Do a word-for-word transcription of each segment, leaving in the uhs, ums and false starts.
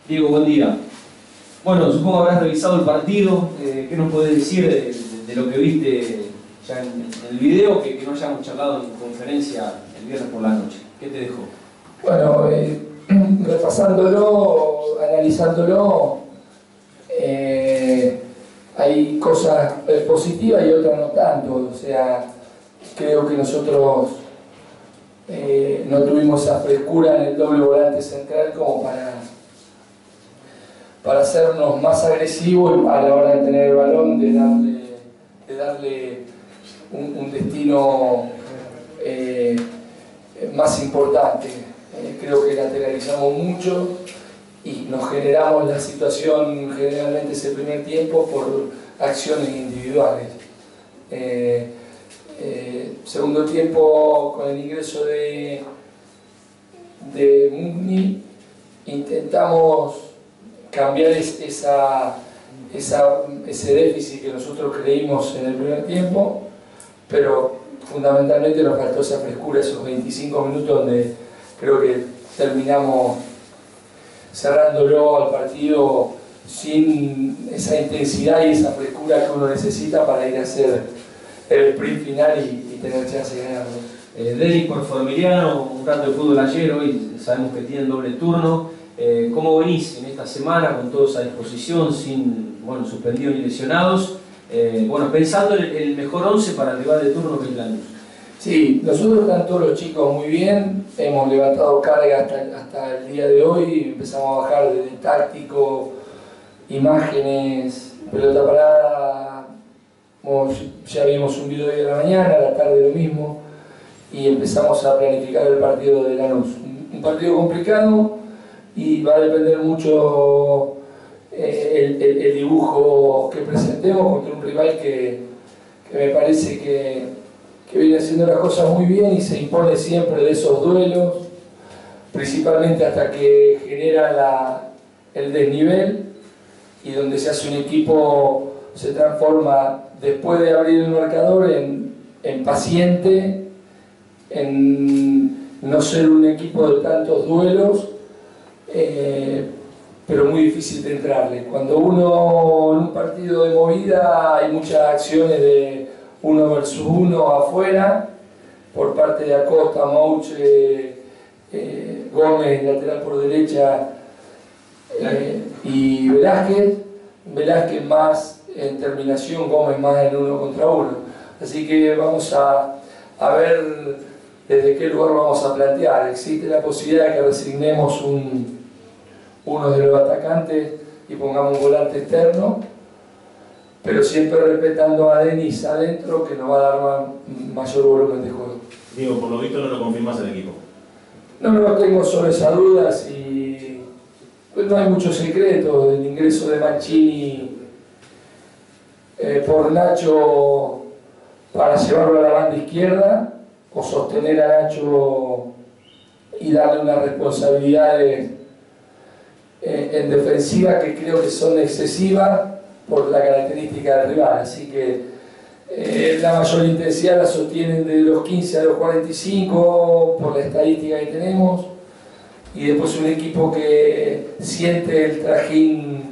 Diego, buen día. Bueno, supongo que habrás revisado el partido. Eh, ¿Qué nos podés decir de, de lo que viste ya en, en el video que, que no hayamos charlado en conferencia el viernes por la noche? ¿Qué te dejó? Bueno, eh, repasándolo, analizándolo, eh, hay cosas eh, positivas y otras no tanto. O sea, creo que nosotros eh, no tuvimos esa frescura en el doble volante central como para, para hacernos más agresivos a la hora de tener el balón, de darle, de darle un, un destino eh, más importante. Eh, creo que lateralizamos mucho y nos generamos la situación generalmente ese primer tiempo por acciones individuales. Eh, eh, segundo tiempo, con el ingreso de, de Mugni, intentamos cambiar es, esa, esa, ese déficit que nosotros creímos en el primer tiempo, pero fundamentalmente nos faltó esa frescura, esos veinticinco minutos donde creo que terminamos cerrándolo al partido sin esa intensidad y esa frescura que uno necesita para ir a hacer el sprint final y, y tener chance de ganarlo. Eh, Derek por Formiliano, un rato de fútbol ayer, hoy sabemos que tienen doble turno. Eh, ¿Cómo venís en esta semana con todos a disposición, sin bueno, suspendidos ni lesionados? Eh, bueno, pensando en el mejor once para el rival de turno que es Lanús. Sí, nosotros están todos los chicos muy bien, hemos levantado carga hasta, hasta el día de hoy, empezamos a bajar desde táctico, imágenes, pelota parada, bueno, ya vimos un video de la mañana, a la tarde lo mismo, y empezamos a planificar el partido de Lanús. Un partido complicado y va a depender mucho eh, el, el, el dibujo que presentemos contra un rival que, que me parece que que viene haciendo las cosas muy bien y se impone siempre de esos duelos, principalmente hasta que genera la, el desnivel y donde se hace un equipo, se transforma después de abrir el marcador en, en paciente, en no ser un equipo de tantos duelos, eh, pero muy difícil de entrarle. Cuando uno en un partido de movida hay muchas acciones de uno versus uno afuera, por parte de Acosta, Mouche, eh, Gómez, lateral por derecha, eh, y Velázquez, Velázquez más en terminación, Gómez más en uno contra uno. Así que vamos a, a ver desde qué lugar lo vamos a plantear. Existe la posibilidad de que resignemos un, uno de los atacantes y pongamos un volante externo, pero siempre respetando a Denis adentro, que nos va a dar más, mayor volumen de juego. Digo, por lo visto no lo confirmas al equipo. No, no tengo sobre esas dudas y pues no hay mucho secreto del ingreso de Mancini eh, por Nacho para llevarlo a la banda izquierda o sostener a Nacho y darle unas responsabilidades eh, en defensiva que creo que son excesivas por la característica del rival, así que eh, la mayor intensidad la sostienen de los quince a los cuarenta y cinco por la estadística que tenemos, y después un equipo que siente el trajín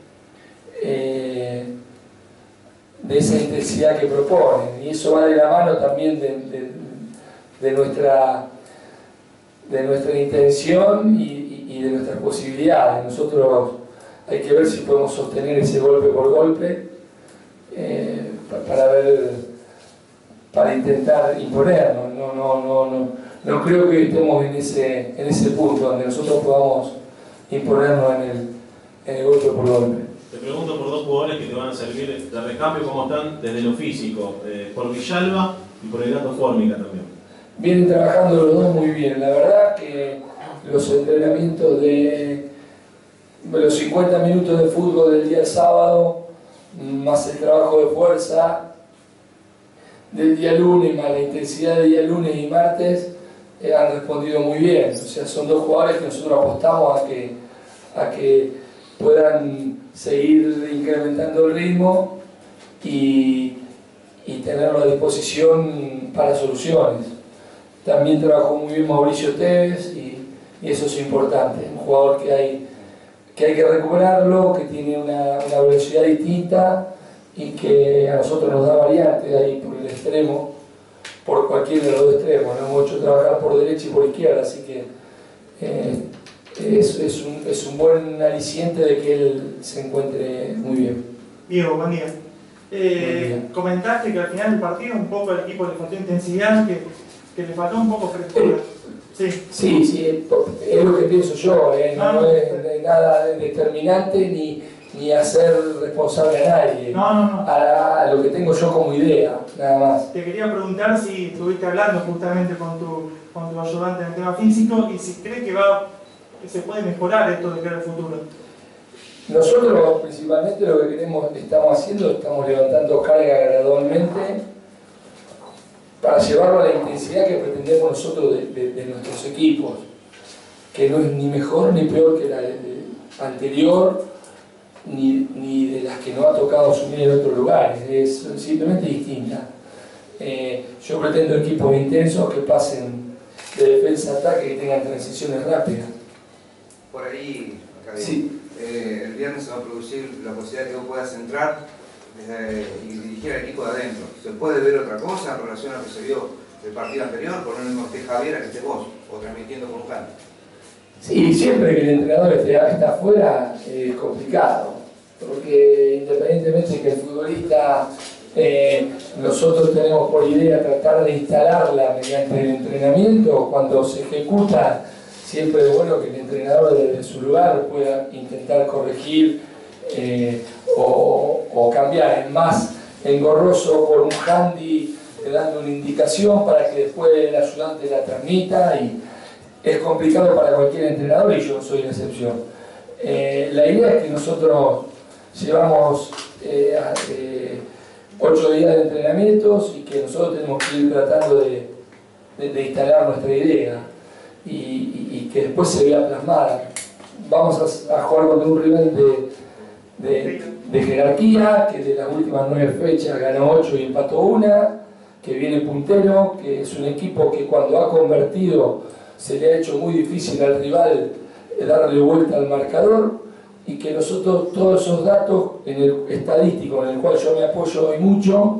eh, de esa intensidad que proponen, y eso va de la mano también de, de, de, nuestra, de nuestra intención y, y, y de nuestras posibilidades. Nosotros hay que ver si podemos sostener ese golpe por golpe eh, para ver, para intentar imponernos. No, no, no, no, no creo que estemos en ese, en ese punto donde nosotros podamos imponernos en el, en el golpe por golpe. Te pregunto por dos jugadores que te van a servir de recambio, cómo están desde lo físico, eh, por Villalba y por el Gato Fórmica también. Vienen trabajando los dos muy bien. La verdad que los entrenamientos de los cincuenta minutos de fútbol del día sábado, más el trabajo de fuerza del día lunes, más la intensidad del día lunes y martes, eh, han respondido muy bien. O sea, son dos jugadores que nosotros apostamos a que, a que puedan seguir incrementando el ritmo y, y tenerlo a disposición para soluciones. También trabajó muy bien Mauricio Tevez y, y eso es importante, un jugador que hay que hay que recuperarlo, que tiene una, una velocidad distinta y que a nosotros nos da variante ahí por el extremo, por cualquiera de los dos extremos. Nos hemos hecho trabajar por derecha y por izquierda, así que eh, es, es, un, es un buen aliciente de que él se encuentre muy bien. Diego, buen día. Eh, comentaste que al final del partido un poco al equipo le faltó intensidad, que, que le faltó un poco frescura. Sí, sí, sí, es lo que pienso yo, eh, no, no es nada determinante ni, ni hacer responsable a nadie, no, no, no. A, a lo que tengo yo como idea, nada más. Te quería preguntar si estuviste hablando justamente con tu, con tu ayudante en el tema físico y si crees que, va, que se puede mejorar esto de cara al futuro. Nosotros principalmente lo que queremos, estamos haciendo, estamos levantando carga gradualmente para llevarlo a la intensidad que pretendemos nosotros de, de, de nuestros equipos, que no es ni mejor ni peor que la de, de anterior, ni, ni de las que nos ha tocado asumir en otros lugares, es simplemente distinta. Eh, yo pretendo equipos intensos que pasen de defensa a ataque, que tengan transiciones rápidas. Por ahí, acá sí. eh, el viernes se va a producir la posibilidad que vos puedas entrar desde, y dirigir al equipo de adentro. ¿Se puede ver otra cosa en relación a lo que se vio del partido anterior? Por lo mismo que esté Javier, que esté vos, o transmitiendo por un canto. Sí, siempre que el entrenador esté, está afuera es complicado, porque independientemente de que el futbolista, eh, nosotros tenemos por idea tratar de instalarla mediante el entrenamiento, cuando se ejecuta, siempre es bueno que el entrenador desde su lugar pueda intentar corregir eh, o, o cambiar. Es más engorroso por un handy eh, dando una indicación para que después el ayudante la transmita, y es complicado para cualquier entrenador y yo soy la excepción. Eh, la idea es que nosotros llevamos eh, eh, ocho días de entrenamientos y que nosotros tenemos que ir tratando de, de, de instalar nuestra idea y, y, y que después se vea plasmada. Vamos a, a jugar contra un rival de, de, de jerarquía, que de las últimas nueve fechas ganó ocho y empató una, que viene puntero, que es un equipo que cuando ha convertido se le ha hecho muy difícil al rival darle vuelta al marcador, y que nosotros todos esos datos en el estadístico en el cual yo me apoyo hoy mucho,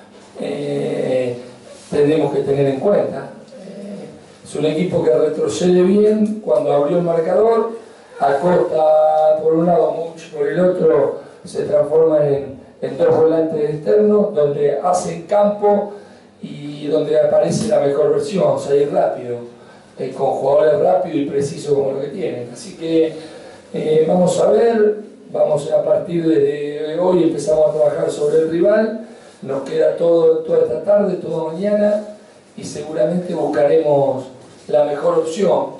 eh, tendremos que tener en cuenta. Eh, es un equipo que retrocede bien cuando abrió el marcador, Acosta por un lado, Much por el otro, se transforma en, en dos volantes externos donde hacen campo y donde aparece la mejor versión, salir rápido, eh, con jugadores rápidos y precisos como lo que tienen. Así que eh, vamos a ver, vamos a partir de hoy empezamos a trabajar sobre el rival, nos queda todo, toda esta tarde, toda mañana, y seguramente buscaremos la mejor opción,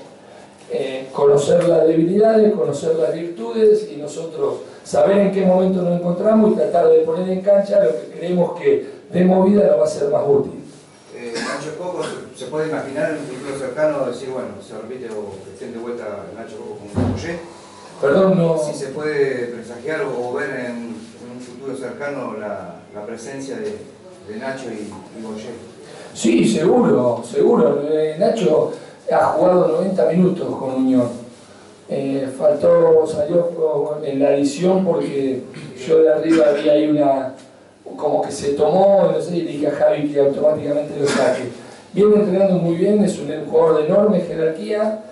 eh, conocer las debilidades, conocer las virtudes y nosotros saber en qué momento nos encontramos y tratar de poner en cancha lo que creemos que de movida nos va a ser más útil. Eh, Nacho Coco, ¿se puede imaginar en un futuro cercano decir, bueno, se repite o que estén de vuelta Nacho Coco como Boyé? Perdón, no... Si se puede presagiar o ver en, en un futuro cercano la, la presencia de, de Nacho y, y Boyé. Sí, seguro, seguro. Eh, Nacho ha jugado noventa minutos con Unión. Eh, faltó, salió en la edición porque yo de arriba había ahí una... como que se tomó, no sé, y le dije a Javi que automáticamente lo saque. Viene entrenando muy bien, es un jugador de enorme jerarquía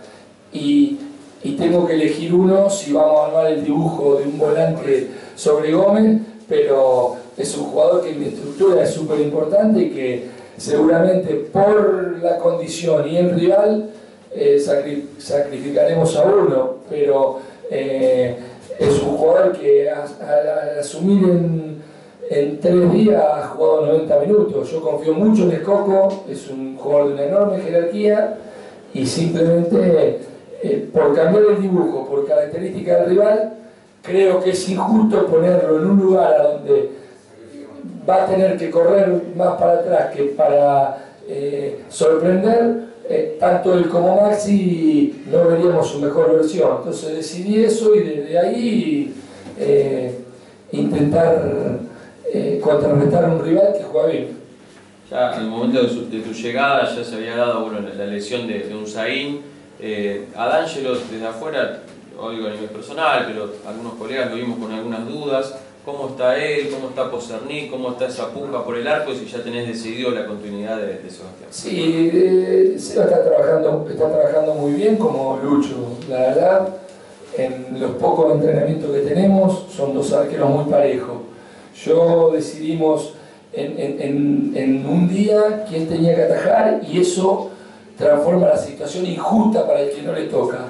y, y tengo que elegir uno si vamos a armar el dibujo de un volante sobre Gómez, pero es un jugador que en mi estructura es súper importante y que seguramente por la condición y el rival eh, sacri sacrificaremos a uno, pero eh, es un jugador que al asumir en En tres días ha jugado noventa minutos. Yo confío mucho en el Coco, es un jugador de una enorme jerarquía y simplemente eh, por cambiar el dibujo, por característica del rival, creo que es injusto ponerlo en un lugar a donde va a tener que correr más para atrás que para eh, sorprender. Eh, tanto él como Maxi no veríamos su mejor versión. Entonces decidí eso y desde ahí eh, intentar Eh, contrarrestar a un rival que juega bien. Ya al momento de, su, de tu llegada ya se había dado bueno, la lesión de, de un Zain. Eh, a D'Angelo desde afuera lo digo a nivel personal, pero algunos colegas lo vimos con algunas dudas. ¿Cómo está él? ¿Cómo está Poserní? ¿Cómo está esa puja por el arco? Si ya tenés decidido la continuidad de, de Sebastián. Sí, eh, Seba está trabajando, está trabajando muy bien como Lucho, la verdad. En los pocos entrenamientos que tenemos son dos arqueros muy parejos. Yo decidimos en, en, en, en un día quién tenía que atajar y eso transforma la situación injusta para el que no le toca.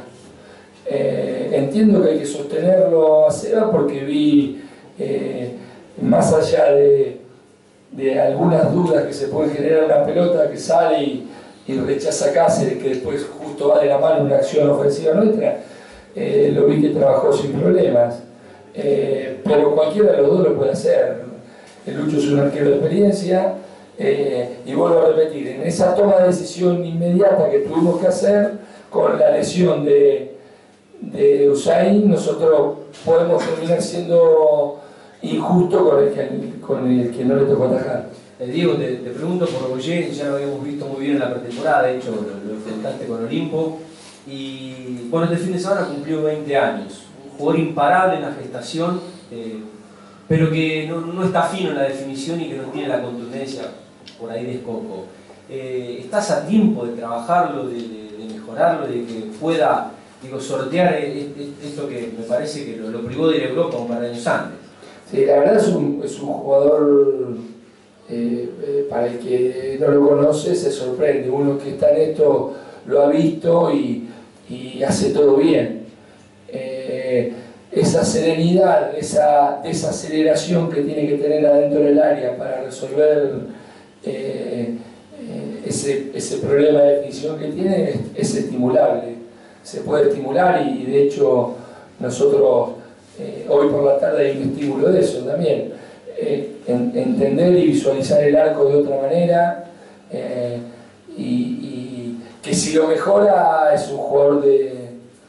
Eh, entiendo que hay que sostenerlo a Seba porque vi, eh, más allá de, de algunas dudas que se pueden generar en una pelota que sale y, y rechaza a Cáceres, que después justo va de la mano una acción ofensiva nuestra, eh, lo vi que trabajó sin problemas. Eh, pero cualquiera de los dos lo puede hacer. El Lucho es un arquero de experiencia, eh, y vuelvo a repetir, en esa toma de decisión inmediata que tuvimos que hacer con la lesión de de Usain, nosotros podemos terminar siendo injustos con el que, con el que no le tocó atajar. Eh, Diego, te, te pregunto por Goyen, ya lo habíamos visto muy bien en la pretemporada, de hecho lo, lo enfrentaste con Olimpo, y bueno, este fin de semana cumplió veinte años, un jugador imparable en la gestación, eh, pero que no, no está fino en la definición y que no tiene la contundencia por ahí de Escoco. Eh, ¿Estás a tiempo de trabajarlo, de, de, de mejorarlo, de que pueda digo, sortear esto que me parece que lo, lo privó de ir a Europa un par de años antes? Sí, la verdad es un, es un jugador, eh, eh, para el que no lo conoce se sorprende. Uno que está en esto lo ha visto y, y hace todo bien. Eh, esa serenidad, esa desaceleración que tiene que tener adentro del área para resolver eh, eh, ese, ese problema de definición que tiene es, es estimulable. Se puede estimular y de hecho nosotros eh, hoy por la tarde hay un estímulo de eso también. Eh, en, entender y visualizar el arco de otra manera, eh, y, y que si lo mejora es un jugador de, eh,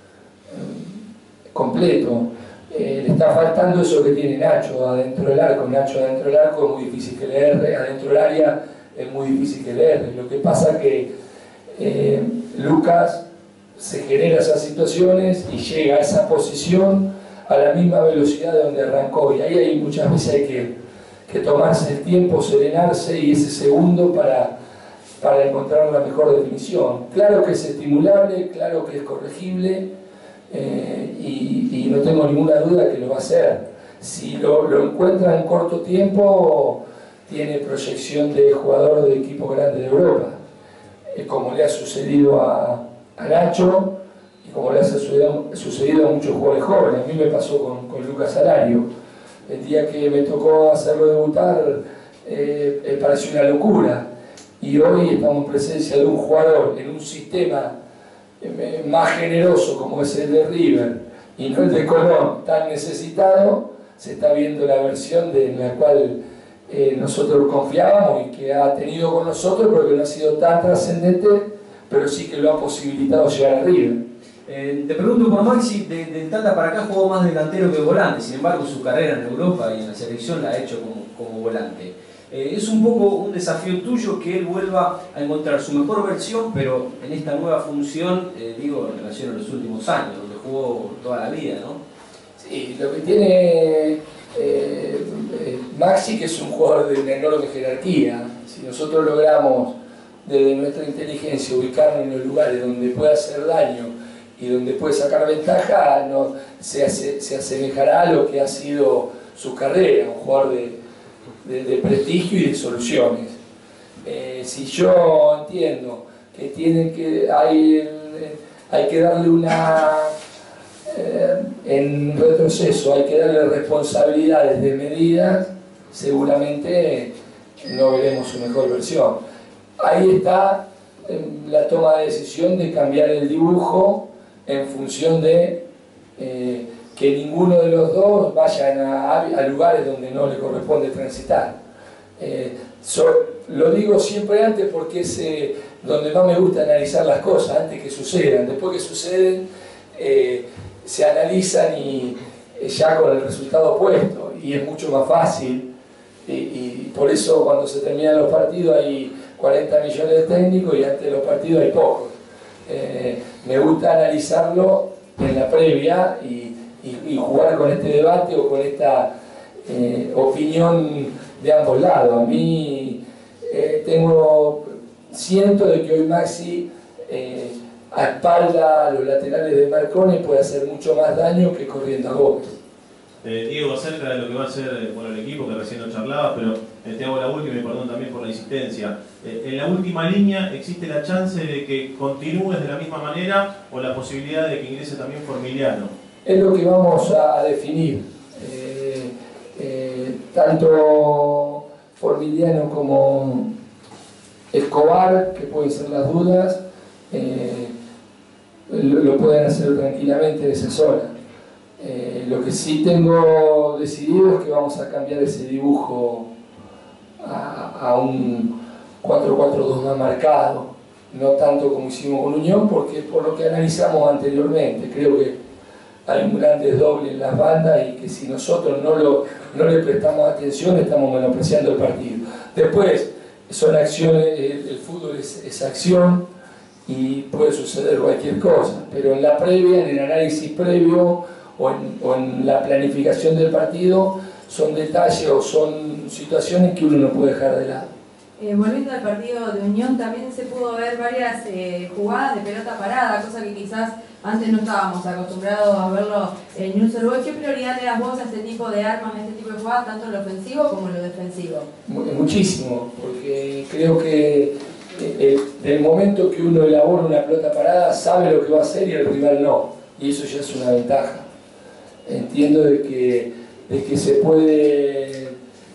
completo. Eh, le está faltando eso que tiene Nacho adentro del arco. Nacho adentro del arco es muy difícil que le erre, adentro del área es muy difícil que le erre. Lo que pasa es que eh, Lucas se genera esas situaciones y llega a esa posición a la misma velocidad de donde arrancó, y ahí hay muchas veces hay que, que tomarse el tiempo, serenarse y ese segundo para, para encontrar la mejor definición. Claro que es estimulable, claro que es corregible, eh, y, y no tengo ninguna duda que lo va a hacer. Si lo, lo encuentra en corto tiempo, tiene proyección de jugador de equipo grande de Europa, eh, como le ha sucedido a a Nacho y como le ha sucedido, sucedido a muchos jugadores jóvenes. A mí me pasó con, con Lucas Alario. El día que me tocó hacerlo debutar, eh, me pareció una locura. Y hoy estamos en presencia de un jugador en un sistema eh, más generoso como es el de River y no el de Colón, tan necesitado. Se está viendo la versión de, en la cual eh, nosotros confiábamos y que ha tenido con nosotros, pero que no ha sido tan trascendente, pero sí que lo ha posibilitado llegar arriba. Eh, te pregunto por Maxi, de, del Tata para acá jugó más delantero que volante, sin embargo su carrera en Europa y en la selección la ha hecho como, como volante. Eh, es un poco un desafío tuyo que él vuelva a encontrar su mejor versión, pero en esta nueva función, eh, digo, en relación a los últimos años, donde jugó toda la vida, ¿no? Sí, lo que tiene eh, eh, Maxi, que es un jugador de una enorme jerarquía. Si nosotros logramos desde nuestra inteligencia ubicarnos en los lugares donde puede hacer daño y donde puede sacar ventaja, no, se, hace, se asemejará a lo que ha sido su carrera, un jugador de, de, de prestigio y de soluciones. Eh, si yo entiendo que, tiene que hay, hay que darle una, eh, en retroceso, hay que darle responsabilidades de medidas, seguramente no veremos su mejor versión. Ahí está eh, la toma de decisión de cambiar el dibujo en función de eh, que ninguno de los dos vayan a, a lugares donde no le corresponde transitar. Eh, so, lo digo siempre antes porque es eh, donde más me gusta analizar las cosas, antes que sucedan. Después que suceden, eh, se analizan y eh, ya con el resultado puesto, y es mucho más fácil. Y, y por eso cuando se terminan los partidos hay cuarenta millones de técnicos y antes de los partidos hay pocos. Eh, me gusta analizarlo en la previa y, y, y jugar con este debate o con esta eh, opinión de ambos lados. A mí eh, tengo, siento de que hoy Maxi eh, a espalda a los laterales de Marconi puede hacer mucho más daño que corriendo a Gómez. Eh, Diego, acerca de lo que va a hacer bueno, el equipo, que recién lo charlabas, pero eh, te hago la última y perdón también por la insistencia. Eh, en la última línea, ¿existe la chance de que continúes de la misma manera o la posibilidad de que ingrese también Formiliano? Es lo que vamos a definir. Eh, eh, tanto Formiliano como Escobar, que pueden ser las dudas, eh, lo, lo pueden hacer tranquilamente de esa zona. Eh, lo que sí tengo decidido es que vamos a cambiar ese dibujo a, a un cuatro cuatro dos más marcado, no tanto como hicimos con Unión, porque por lo que analizamos anteriormente, creo que hay un gran desdoble en las bandas y que si nosotros no, lo, no le prestamos atención estamos menospreciando el partido. Después, son acciones, el, el fútbol es, es acción y puede suceder cualquier cosa, pero en la previa, en el análisis previo o en, o en la planificación del partido, son detalles o son situaciones que uno no puede dejar de lado. Eh, volviendo al partido de Unión, también se pudo ver varias eh, jugadas de pelota parada, cosa que quizás antes no estábamos acostumbrados a verlo en Newell's Old Boys. ¿Qué prioridad le das vos a este tipo de armas, a este tipo de jugadas, tanto en lo ofensivo como en lo defensivo? Muchísimo, porque creo que eh, del momento que uno elabora una pelota parada, sabe lo que va a hacer y el rival no, y eso ya es una ventaja. Entiendo de que, de que se puede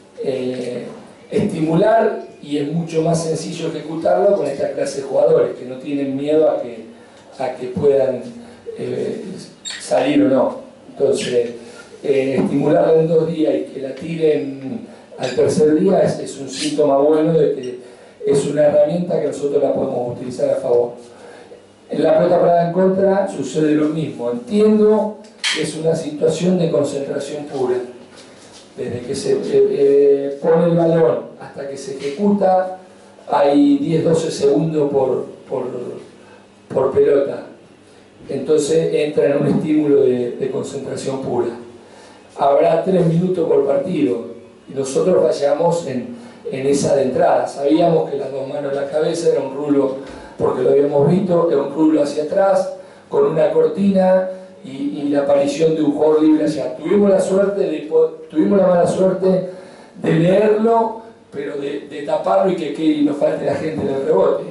eh, estimular y es mucho más sencillo ejecutarlo con esta clase de jugadores que no tienen miedo a que, a que puedan eh, salir o no. Entonces, eh, estimularla en dos días y que la tiren al tercer día es, es un síntoma bueno de que es una herramienta que nosotros la podemos utilizar a favor. En la pelota parada en contra sucede lo mismo. Entiendo que es una situación de concentración pura. Desde que se eh, eh, pone el balón hasta que se ejecuta hay diez a doce segundos por, por, por pelota. Entonces entra en un estímulo de, de concentración pura. Habrá tres minutos por partido y nosotros fallamos en, en esa de entrada. Sabíamos que las dos manos en la cabeza era un rulo, porque lo habíamos visto, era un rulo hacia atrás con una cortina y, y la aparición de un jugador libre allá. Tuvimos la suerte de, tuvimos la mala suerte de leerlo, pero de, de taparlo y que, que nos falte la gente en el rebote.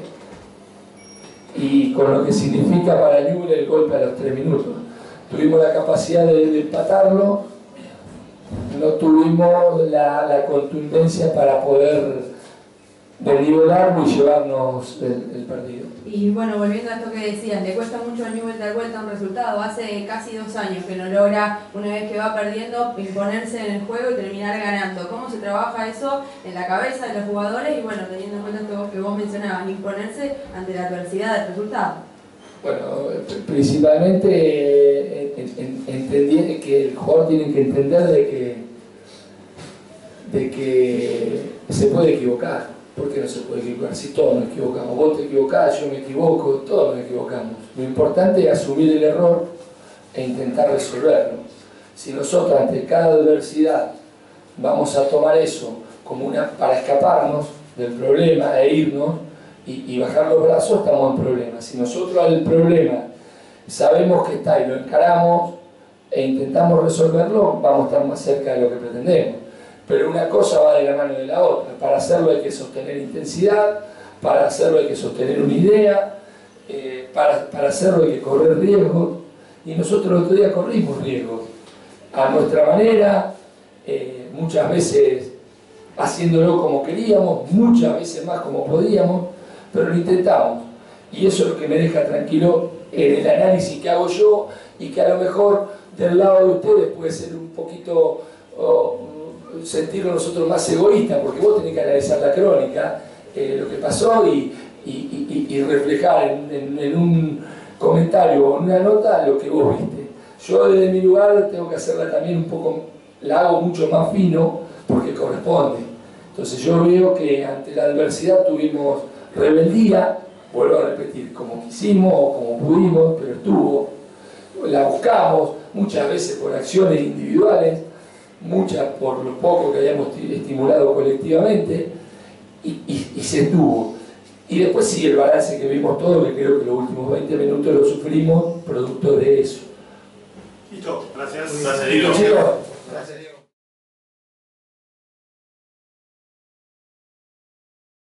Y con lo que significa para Newell's el golpe a los tres minutos. Tuvimos la capacidad de, de empatarlo, no tuvimos la, la contundencia para poder deliberarlo y llevarnos el, el partido. Y bueno, volviendo a esto que decías, le cuesta mucho a Newell's dar vuelta a un resultado. Hace casi dos años que no logra, una vez que va perdiendo, imponerse en el juego y terminar ganando. ¿Cómo se trabaja eso en la cabeza de los jugadores? Y bueno, teniendo en cuenta esto que vos mencionabas, imponerse ante la adversidad del resultado. Bueno, principalmente eh, en, en, entendí que el jugador tiene que entender de que, de que se puede equivocar. ¿Por qué no se puede equivocar? Si todos nos equivocamos, vos te equivocás, yo me equivoco, todos nos equivocamos. Lo importante es asumir el error e intentar resolverlo. Si nosotros ante cada adversidad vamos a tomar eso como una para escaparnos del problema e irnos y, y bajar los brazos, estamos en problemas. Si nosotros al problema sabemos que está y lo encaramos e intentamos resolverlo, vamos a estar más cerca de lo que pretendemos. Pero una cosa va de la mano de la otra. Para hacerlo hay que sostener intensidad, para hacerlo hay que sostener una idea, eh, para, para hacerlo hay que correr riesgos, y nosotros el otro día corrimos riesgos, a nuestra manera, eh, muchas veces haciéndolo como queríamos, muchas veces más como podíamos, pero lo intentamos, y eso es lo que me deja tranquilo en el análisis que hago yo, y que a lo mejor del lado de ustedes puede ser un poquito... Oh, sentirlo nosotros más egoístas, porque vos tenés que analizar la crónica, eh, lo que pasó y, y, y, y reflejar en, en, en un comentario o en una nota lo que vos viste. Yo desde mi lugar tengo que hacerla también un poco, la hago mucho más fino porque corresponde. Entonces yo veo que ante la adversidad tuvimos rebeldía, vuelvo a repetir, como quisimos o como pudimos, pero estuvo. la buscamos, muchas veces por acciones individuales, muchas por lo poco que hayamos estimulado colectivamente, y, y, y se tuvo. Y después sí, el balance que vimos todos, que creo que los últimos veinte minutos lo sufrimos, producto de eso. Listo, gracias. Gracias, Diego. Gracias, Diego.